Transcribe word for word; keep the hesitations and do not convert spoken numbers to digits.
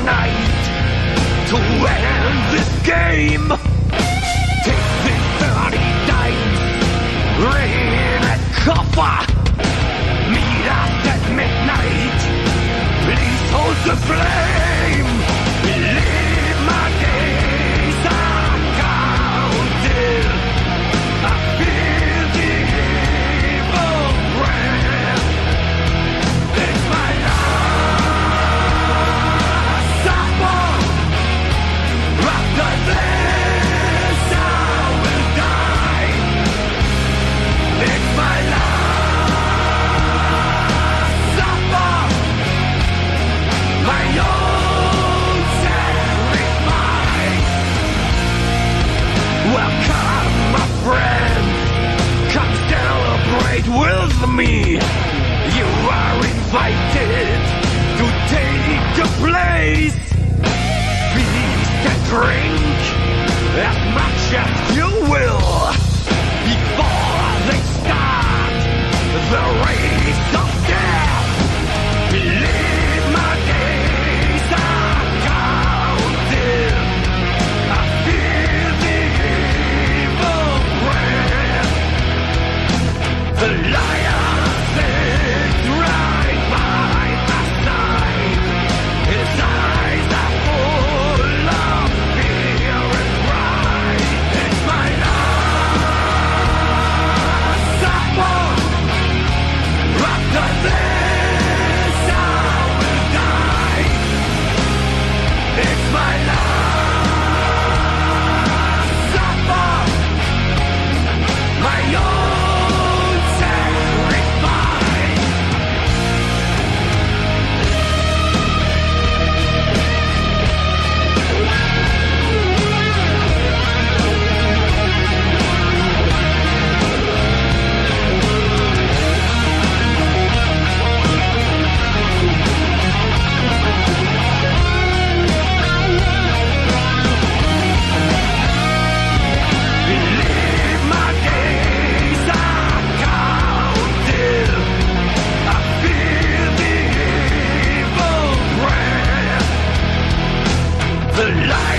night to end this game. Take this thirty dice, rain and copper. Meet us at midnight. Please hold the flame. Live my days are counted. I feel the evil breath. It's my last supper. After this I will die. It's my last supper. My own sacrifice. Welcome, my friends. Come celebrate with me. You are invited to take the place. Feast and drink as much as you will before they start the race of death. Live my days are counted. I feel the evil breath. The liar sits right by my side. His eyes are full of fear and pride. It's my last supper. After this I will die. It's my last supper. My own sacrifice. Live my days are counted. I feel the evil breath. The light